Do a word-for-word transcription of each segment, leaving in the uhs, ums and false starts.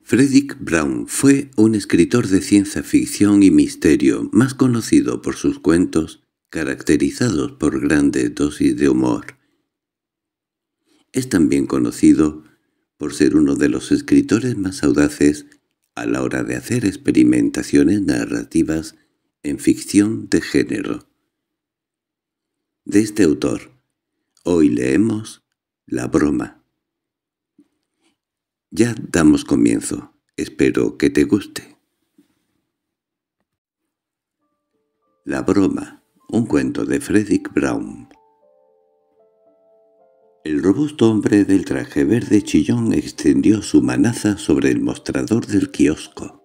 Fredric Brown fue un escritor de ciencia ficción y misterio, más conocido por sus cuentos, caracterizados por grandes dosis de humor. Es también conocido por ser uno de los escritores más audaces a la hora de hacer experimentaciones narrativas en ficción de género. De este autor, hoy leemos La broma. Ya damos comienzo. Espero que te guste. La broma, un cuento de Fredric Brown. El robusto hombre del traje verde chillón extendió su manaza sobre el mostrador del kiosco.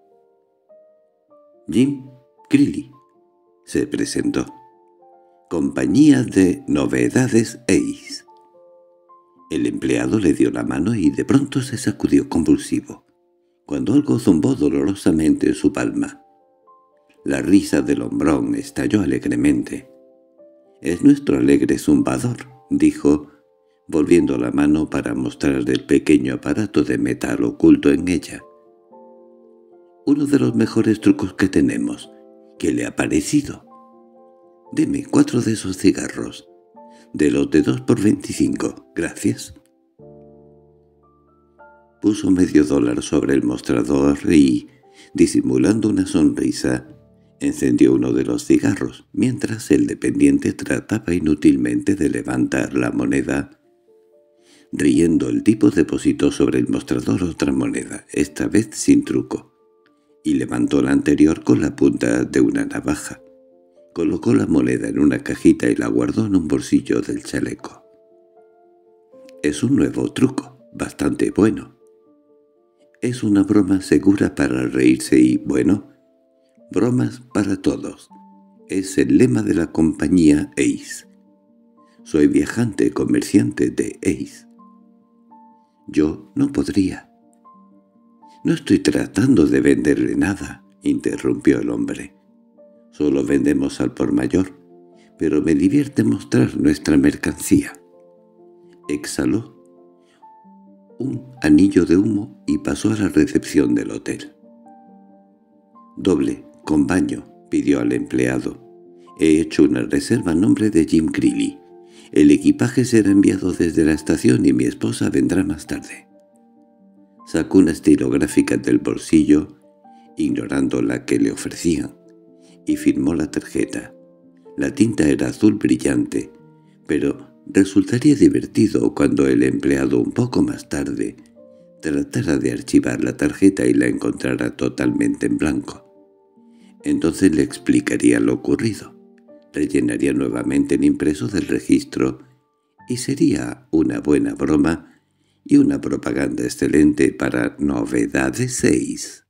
Jim Crilly se presentó. Compañía de Novedades Ace. El empleado le dio la mano y de pronto se sacudió convulsivo, cuando algo zumbó dolorosamente en su palma. La risa del hombrón estalló alegremente. «Es nuestro alegre zumbador», dijo, volviendo la mano para mostrar el pequeño aparato de metal oculto en ella. «Uno de los mejores trucos que tenemos. ¿Qué le ha parecido? Deme cuatro de esos cigarros. De los de dos por veinticinco. Gracias». Puso medio dólar sobre el mostrador y, disimulando una sonrisa, encendió uno de los cigarros, mientras el dependiente trataba inútilmente de levantar la moneda. Riendo, el tipo depositó sobre el mostrador otra moneda, esta vez sin truco, y levantó la anterior con la punta de una navaja. Colocó la moneda en una cajita y la guardó en un bolsillo del chaleco. «Es un nuevo truco, bastante bueno. Es una broma segura para reírse y, bueno, bromas para todos. Es el lema de la compañía Ace. Soy viajante comerciante de Ace. Yo no podría». «No estoy tratando de venderle nada», interrumpió el hombre. «Solo vendemos al por mayor, pero me divierte mostrar nuestra mercancía». Exhaló un anillo de humo y pasó a la recepción del hotel. «Doble, con baño», pidió al empleado. «He hecho una reserva a nombre de Jim Crilly. El equipaje será enviado desde la estación y mi esposa vendrá más tarde». Sacó una estilográfica del bolsillo, ignorando la que le ofrecían, y firmó la tarjeta. La tinta era azul brillante, pero resultaría divertido cuando el empleado un poco más tarde tratara de archivar la tarjeta y la encontrara totalmente en blanco. Entonces le explicaría lo ocurrido, rellenaría nuevamente el impreso del registro y sería una buena broma y una propaganda excelente para Novedades seis.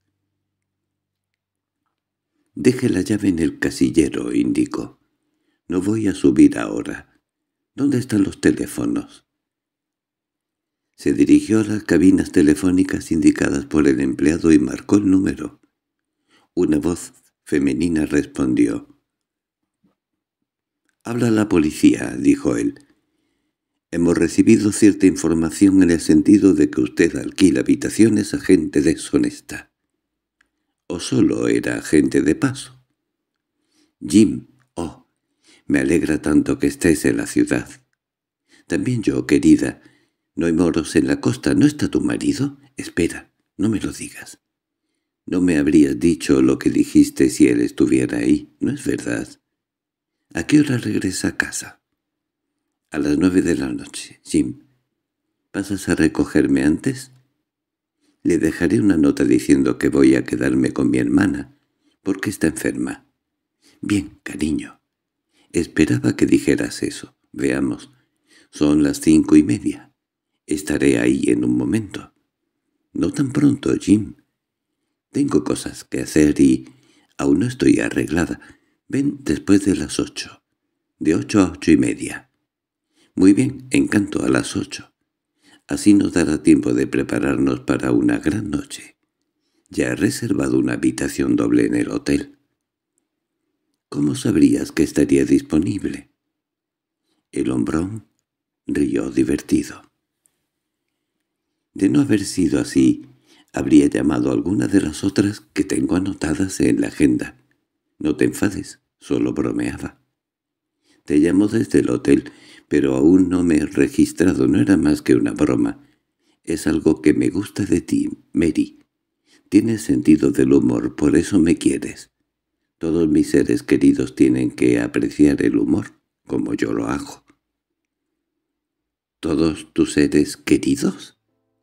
«Deje la llave en el casillero», indicó. «No voy a subir ahora. ¿Dónde están los teléfonos?» Se dirigió a las cabinas telefónicas indicadas por el empleado y marcó el número. Una voz femenina respondió. «Habla la policía», dijo él. «Hemos recibido cierta información en el sentido de que usted alquila habitaciones a gente deshonesta. ¿O solo era gente de paso?» «Jim, oh, me alegra tanto que estés en la ciudad». «También yo, querida. ¿No hay moros en la costa? ¿No está tu marido? Espera, no me lo digas. No me habrías dicho lo que dijiste si él estuviera ahí, ¿no es verdad? ¿A qué hora regresa a casa?» «A las nueve de la noche, Jim. ¿Pasas a recogerme antes?» «Le dejaré una nota diciendo que voy a quedarme con mi hermana, porque está enferma». «Bien, cariño. Esperaba que dijeras eso. Veamos. Son las cinco y media. Estaré ahí en un momento». «No tan pronto, Jim. Tengo cosas que hacer y aún no estoy arreglada. Ven después de las ocho. De ocho a ocho y media». «Muy bien, encanto, a las ocho. Así nos dará tiempo de prepararnos para una gran noche. Ya he reservado una habitación doble en el hotel». «¿Cómo sabrías que estaría disponible?» El hombrón rió divertido. De no haber sido así, Habría llamado a alguna de las otras que tengo anotadas en la agenda. No te enfades, solo bromeaba. Te llamo desde el hotel, pero aún no me he registrado. No era más que una broma. Es algo que me gusta de ti, Mary. Tienes sentido del humor, por eso me quieres. Todos mis seres queridos tienen que apreciar el humor, como yo lo hago. ¿Todos tus seres queridos?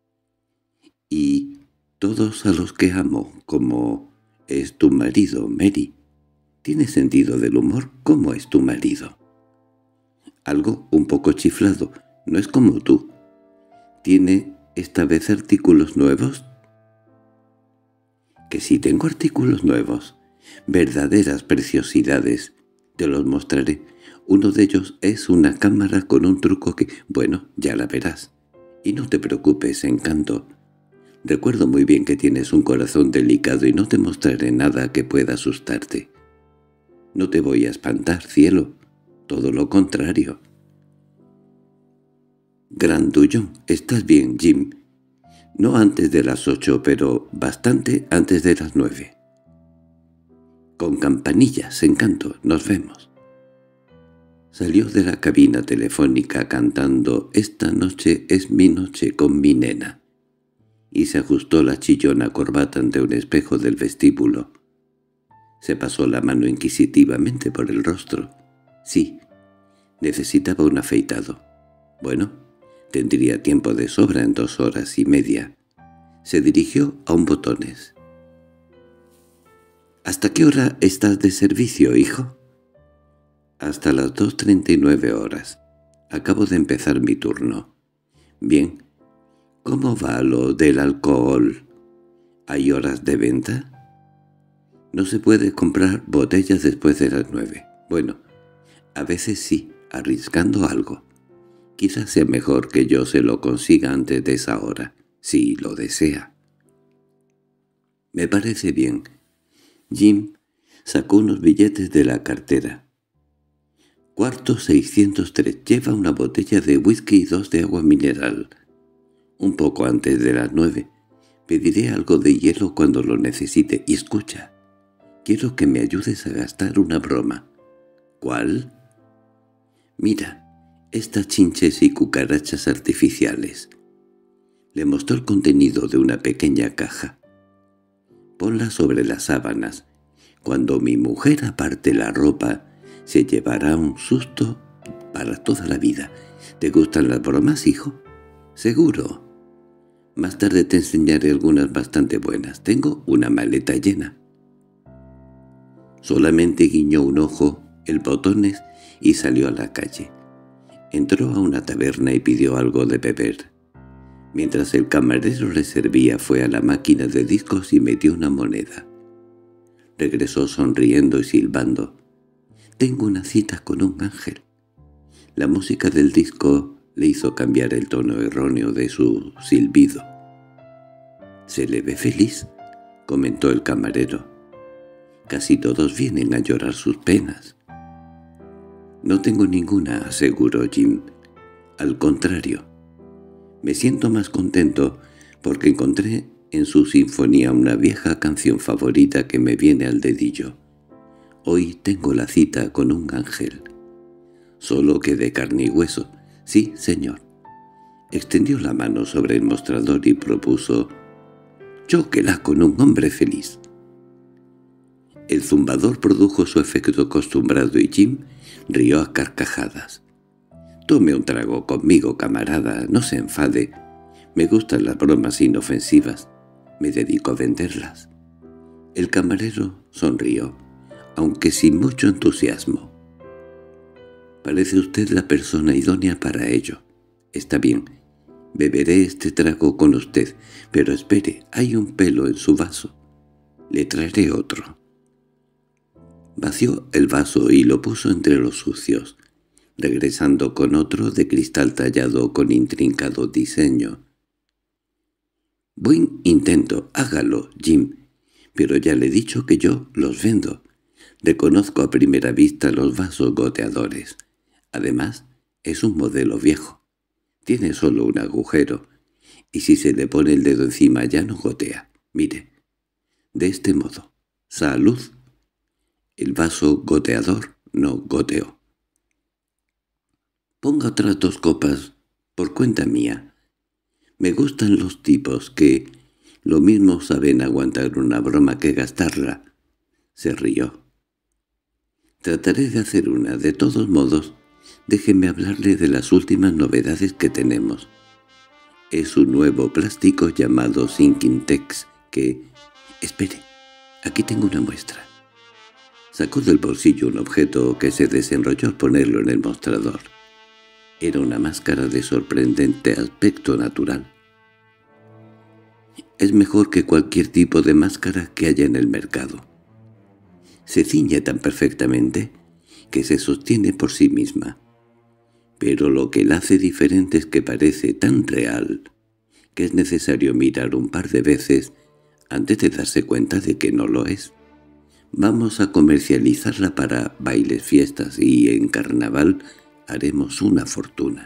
Y todos a los que amo, como es tu marido, Mary. ¿Tienes sentido del humor? ¿Cómo es tu marido? Algo un poco chiflado. No es como tú. ¿Tiene esta vez artículos nuevos? Que sí tengo artículos nuevos. Verdaderas preciosidades. Te los mostraré. Uno de ellos es una cámara con un truco que... Bueno, ya la verás. Y no te preocupes, Encanto. Recuerdo muy bien que tienes un corazón delicado y no te mostraré nada que pueda asustarte. No te voy a espantar, cielo. Todo lo contrario. Grandullón, ¿estás bien, Jim? No antes de las ocho, pero bastante antes de las nueve. Con campanillas, Encanto, nos vemos. Salió de la cabina telefónica cantando «Esta noche es mi noche con mi nena» y se ajustó la chillona corbata ante un espejo del vestíbulo. Se pasó la mano inquisitivamente por el rostro. Sí, necesitaba un afeitado. Bueno, tendría tiempo de sobra en dos horas y media. Se dirigió a un botones. —¿Hasta qué hora estás de servicio, hijo? —Hasta las dos treinta y nueve horas. Acabo de empezar mi turno. —Bien. ¿Cómo va lo del alcohol? ¿Hay horas de venta? No se puede comprar botellas después de las nueve. Bueno, a veces sí, arriesgando algo. Quizás sea mejor que yo se lo consiga antes de esa hora, si lo desea. Me parece bien. Jim sacó unos billetes de la cartera. Cuarto seiscientos tres. Lleva una botella de whisky y dos de agua mineral. Un poco antes de las nueve. Pediré algo de hielo cuando lo necesite. Y escucha, quiero que me ayudes a gastar una broma. ¿Cuál? Mira, estas chinches y cucarachas artificiales. Le mostró el contenido de una pequeña caja. Ponla sobre las sábanas. Cuando mi mujer aparte la ropa, se llevará un susto para toda la vida. ¿Te gustan las bromas, hijo? Seguro. Más tarde te enseñaré algunas bastante buenas. Tengo una maleta llena. Solamente guiñó un ojo, el botones, y salió a la calle. Entró a una taberna y pidió algo de beber. Mientras el camarero le servía, fue a la máquina de discos y metió una moneda. Regresó sonriendo y silbando. «Tengo una cita con un ángel». La música del disco le hizo cambiar el tono erróneo de su silbido. «Se le ve feliz», comentó el camarero. «Casi todos vienen a llorar sus penas». «No tengo ninguna», aseguró Jim. «Al contrario. Me siento más contento porque encontré en su sinfonía una vieja canción favorita que me viene al dedillo. Hoy tengo la cita con un ángel. Solo que de carne y hueso. Sí, señor». Extendió la mano sobre el mostrador y propuso: «Chóquela con un hombre feliz». El zumbador produjo su efecto acostumbrado y Jim rió a carcajadas. «Tome un trago conmigo, camarada, no se enfade. Me gustan las bromas inofensivas. Me dedico a venderlas». El camarero sonrió, aunque sin mucho entusiasmo. «Parece usted la persona idónea para ello. Está bien, beberé este trago con usted, pero espere, hay un pelo en su vaso. Le traeré otro». Vació el vaso y lo puso entre los sucios, regresando con otro de cristal tallado con intrincado diseño. «Buen intento, hágalo, Jim, pero ya le he dicho que yo los vendo. Reconozco a primera vista los vasos goteadores. Además, es un modelo viejo. Tiene solo un agujero, y si se le pone el dedo encima ya no gotea. Mire, de este modo. ¡Salud! El vaso goteador no goteó. Ponga otras dos copas por cuenta mía. Me gustan los tipos que lo mismo saben aguantar una broma que gastarla. Se rió. Trataré de hacer una. De todos modos, déjeme hablarle de las últimas novedades que tenemos. Es un nuevo plástico llamado Sinking Tex que... Espere, aquí tengo una muestra. Sacó del bolsillo un objeto que se desenrolló al ponerlo en el mostrador. Era una máscara de sorprendente aspecto natural. Es mejor que cualquier tipo de máscara que haya en el mercado. Se ciñe tan perfectamente que se sostiene por sí misma. Pero lo que la hace diferente es que parece tan real que es necesario mirar un par de veces antes de darse cuenta de que no lo es. Vamos a comercializarla para bailes, fiestas y en carnaval haremos una fortuna.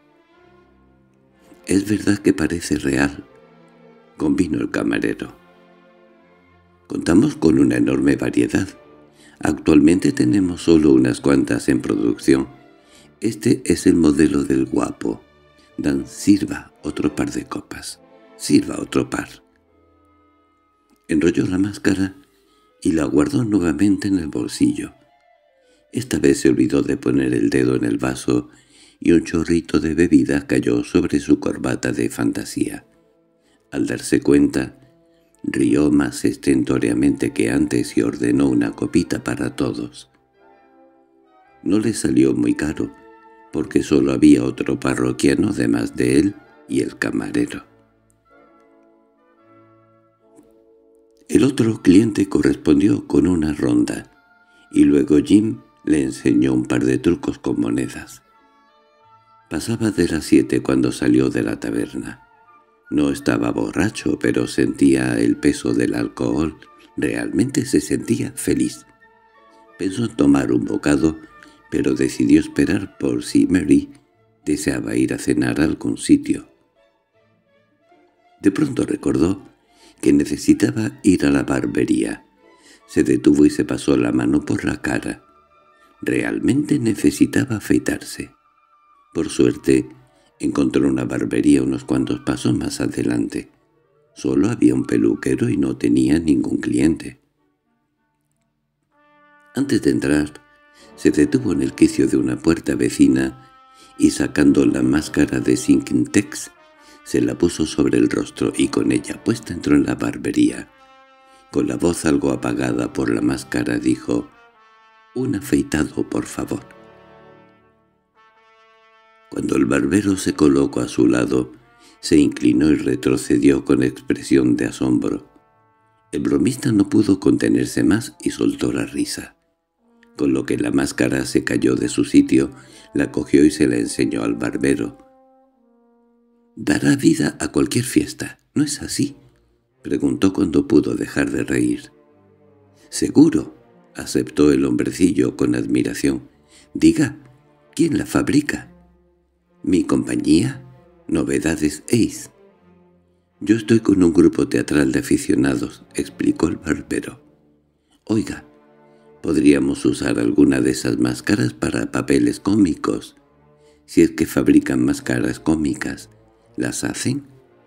—Es verdad que parece real —convino el camarero—. Contamos con una enorme variedad. Actualmente tenemos solo unas cuantas en producción. Este es el modelo del guapo. Dan, sirva otro par de copas. Sirva otro par. Enrolló la máscara y la guardó nuevamente en el bolsillo. Esta vez se olvidó de poner el dedo en el vaso y un chorrito de bebida cayó sobre su corbata de fantasía. Al darse cuenta, rió más estentóreamente que antes y ordenó una copita para todos. No le salió muy caro, porque solo había otro parroquiano además de él y el camarero. El otro cliente correspondió con una ronda, y luego Jim le enseñó un par de trucos con monedas. Pasaba de las siete cuando salió de la taberna. No estaba borracho, pero sentía el peso del alcohol. Realmente se sentía feliz. Pensó en tomar un bocado, pero decidió esperar por si Mary deseaba ir a cenar a algún sitio. De pronto recordó que necesitaba ir a la barbería. Se detuvo y se pasó la mano por la cara. Realmente necesitaba afeitarse. Por suerte, encontró una barbería unos cuantos pasos más adelante. Solo había un peluquero y no tenía ningún cliente. Antes de entrar, se detuvo en el quicio de una puerta vecina y sacando la máscara de Sinking Tex, se la puso sobre el rostro y con ella puesta entró en la barbería. Con la voz algo apagada por la máscara dijo: «Un afeitado, por favor». Cuando el barbero se colocó a su lado, se inclinó y retrocedió con expresión de asombro. El bromista no pudo contenerse más y soltó la risa. Con lo que la máscara se cayó de su sitio, la cogió y se la enseñó al barbero. «Dará vida a cualquier fiesta, ¿no es así?», preguntó cuando pudo dejar de reír. «Seguro», aceptó el hombrecillo con admiración. «Diga, ¿quién la fabrica?» «Mi compañía, Novedades Ace». «Yo estoy con un grupo teatral de aficionados», explicó el barbero. «Oiga, podríamos usar alguna de esas máscaras para papeles cómicos. Si es que fabrican máscaras cómicas, ¿las hacen?»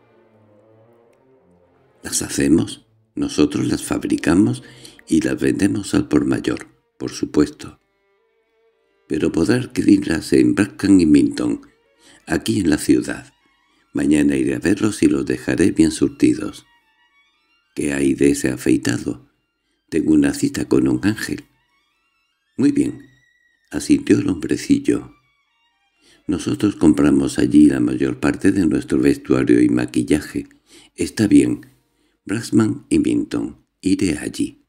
«Las hacemos. Nosotros las fabricamos y las vendemos al por mayor, por supuesto. Pero podrá adquirirlas en Brackham y Minton, aquí en la ciudad. Mañana iré a verlos y los dejaré bien surtidos». «¿Qué hay de ese afeitado?» «Tengo una cita con un ángel». «Muy bien», asintió el hombrecillo. «Nosotros compramos allí la mayor parte de nuestro vestuario y maquillaje. Está bien, Brackham y Minton. Iré allí».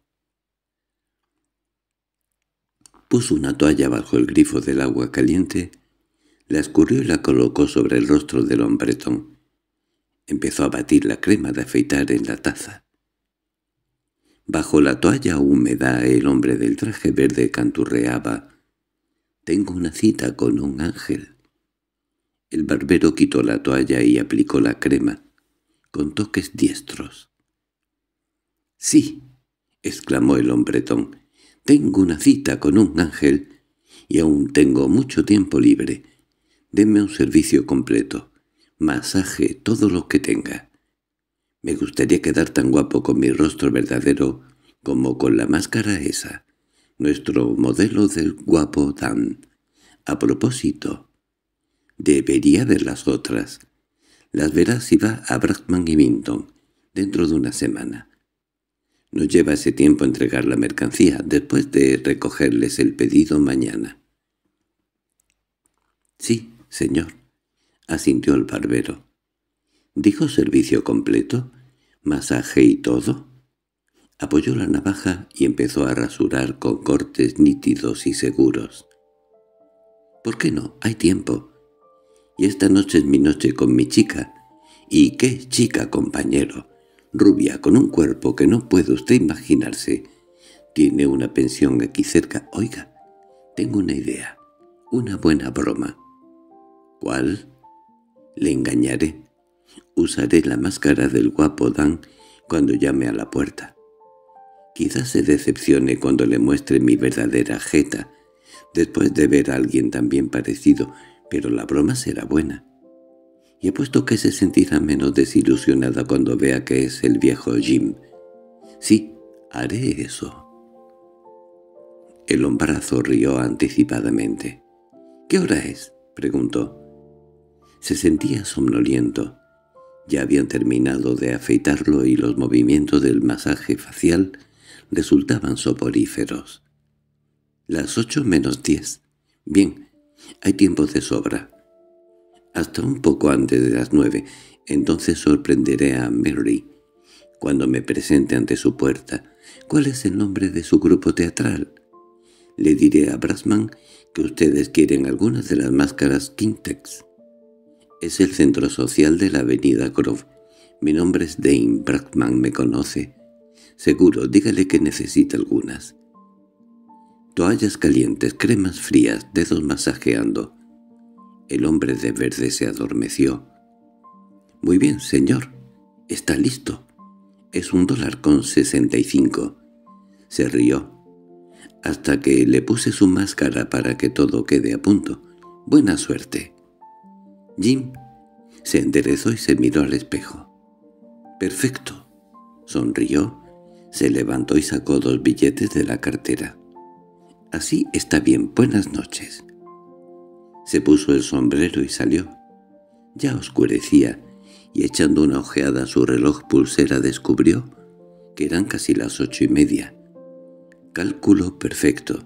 Puso una toalla bajo el grifo del agua caliente, la escurrió y la colocó sobre el rostro del hombretón. Empezó a batir la crema de afeitar en la taza. Bajo la toalla húmeda el hombre del traje verde canturreaba: «Tengo una cita con un ángel». El barbero quitó la toalla y aplicó la crema, con toques diestros. —Sí —exclamó el hombretón—, tengo una cita con un ángel y aún tengo mucho tiempo libre. Deme un servicio completo, masaje, todo lo que tenga. Me gustaría quedar tan guapo con mi rostro verdadero como con la máscara esa, nuestro modelo del guapo Dan. A propósito, debería ver las otras. Las verá si va a Brackman y Minton, dentro de una semana. Nos lleva ese tiempo entregar la mercancía, después de recogerles el pedido mañana. —Sí, señor —asintió el barbero—. —¿Dijo servicio completo? ¿Masaje y todo? Apoyó la navaja y empezó a rasurar con cortes nítidos y seguros. —¿Por qué no? Hay tiempo. Y esta noche es mi noche con mi chica. ¿Y qué chica, compañero? Rubia, con un cuerpo que no puede usted imaginarse. Tiene una pensión aquí cerca. Oiga, tengo una idea. Una buena broma. —¿Cuál? —Le engañaré. Usaré la máscara del guapo Dan cuando llame a la puerta. Quizás se decepcione cuando le muestre mi verdadera jeta, después de ver a alguien tan bien parecido, pero la broma será buena. Y apuesto que se sentirá menos desilusionada cuando vea que es el viejo Jim. Sí, haré eso. El hombrazo rió anticipadamente. —¿Qué hora es? —preguntó. Se sentía somnoliento. Ya habían terminado de afeitarlo y los movimientos del masaje facial resultaban soporíferos. —Las ocho menos diez. Bien, hay tiempo de sobra. Hasta un poco antes de las nueve. Entonces sorprenderé a Mary cuando me presente ante su puerta. ¿Cuál es el nombre de su grupo teatral? Le diré a Brassman que ustedes quieren algunas de las máscaras Kintex. Es el centro social de la avenida Grove. Mi nombre es Dane. Brackman me conoce. Seguro, dígale que necesita algunas. Toallas calientes, cremas frías, dedos masajeando. El hombre de verde se adormeció. —Muy bien, señor. Está listo. Es un dólar con sesenta y cinco. Se rió. Hasta que le puse su máscara para que todo quede a punto. Buena suerte. Jim se enderezó y se miró al espejo. —Perfecto —sonrió—. Se levantó y sacó dos billetes de la cartera. —Así está bien. Buenas noches. Se puso el sombrero y salió. Ya oscurecía, y echando una ojeada a su reloj pulsera descubrió que eran casi las ocho y media. Cálculo perfecto.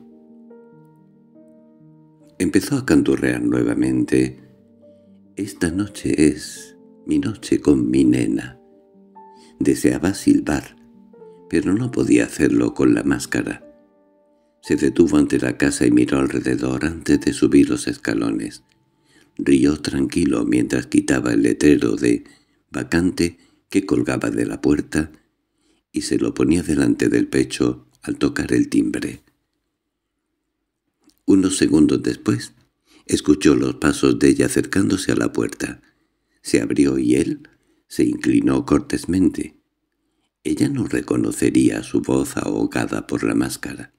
Empezó a canturrear nuevamente. Esta noche es mi noche con mi nena. Deseaba silbar, pero no podía hacerlo con la máscara. Se detuvo ante la casa y miró alrededor antes de subir los escalones. Rió tranquilo mientras quitaba el letrero de «vacante» que colgaba de la puerta y se lo ponía delante del pecho al tocar el timbre. Unos segundos después, escuchó los pasos de ella acercándose a la puerta. Se abrió y él se inclinó cortésmente. Ella no reconocería su voz ahogada por la máscara.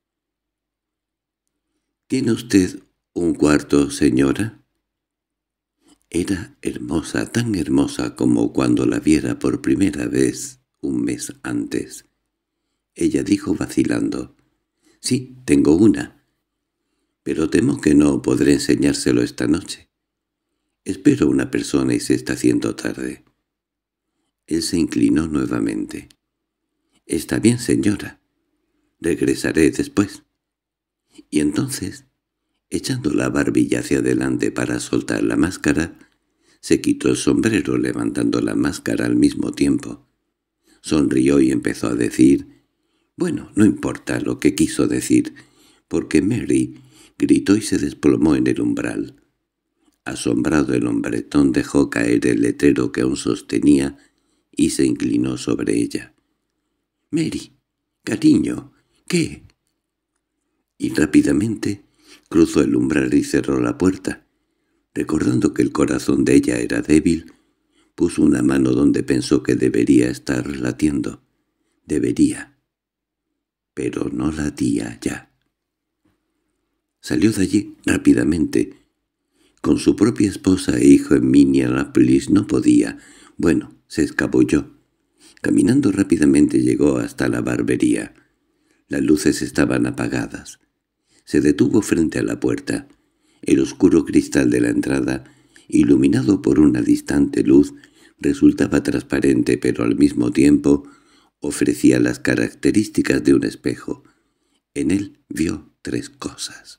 —¿Tiene usted un cuarto, señora? Era hermosa, tan hermosa como cuando la viera por primera vez un mes antes. Ella dijo vacilando: —Sí, tengo una, pero temo que no podré enseñárselo esta noche. Espero una persona y se está haciendo tarde. Él se inclinó nuevamente. —Está bien, señora. Regresaré después. Y entonces, echando la barbilla hacia adelante para soltar la máscara, se quitó el sombrero levantando la máscara al mismo tiempo. Sonrió y empezó a decir, bueno, no importa lo que quiso decir, porque Mary gritó y se desplomó en el umbral. Asombrado, el hombretón dejó caer el letrero que aún sostenía y se inclinó sobre ella. —Mary, cariño, ¿qué? Y rápidamente cruzó el umbral y cerró la puerta. Recordando que el corazón de ella era débil, puso una mano donde pensó que debería estar latiendo. Debería. Pero no latía ya. Salió de allí rápidamente. Con su propia esposa e hijo en Minneapolis no podía. Bueno, se escabulló. Caminando rápidamente llegó hasta la barbería. Las luces estaban apagadas. Se detuvo frente a la puerta. El oscuro cristal de la entrada, iluminado por una distante luz, resultaba transparente, pero al mismo tiempo ofrecía las características de un espejo. En él vio tres cosas.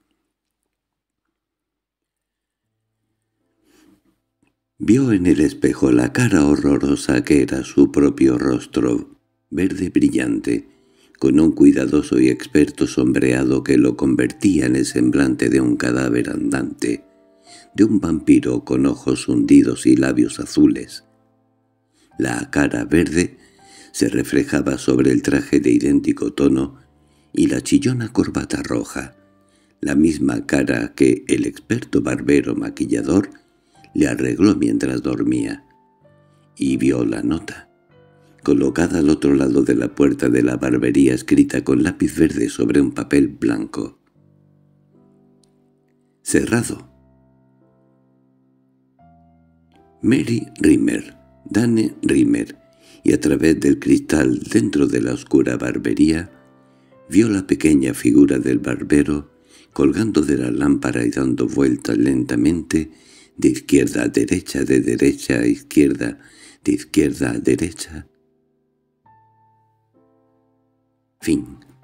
Vio en el espejo la cara horrorosa que era su propio rostro, verde brillante, con un cuidadoso y experto sombreado que lo convertía en el semblante de un cadáver andante, de un vampiro con ojos hundidos y labios azules. La cara verde se reflejaba sobre el traje de idéntico tono y la chillona corbata roja, la misma cara que el experto barbero maquillador le arregló mientras dormía. Y vio la nota, colocada al otro lado de la puerta de la barbería, escrita con lápiz verde sobre un papel blanco. Cerrado. Mary Rimmer, Dane Rimmer, y a través del cristal dentro de la oscura barbería vio la pequeña figura del barbero colgando de la lámpara y dando vueltas lentamente de izquierda a derecha, de derecha a izquierda, de izquierda a derecha. Fin.